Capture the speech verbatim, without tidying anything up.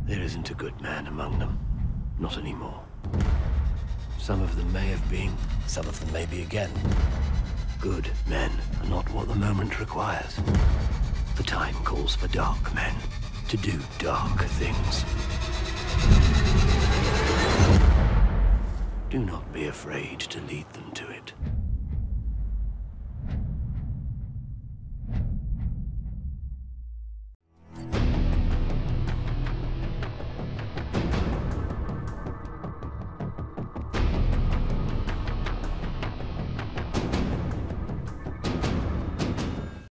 There isn't a good man among them. Not anymore. Some of them may have been. Some of them may be again. Good men are not what the moment requires. The time calls for dark men to do dark things. Do not be afraid to lead them to it.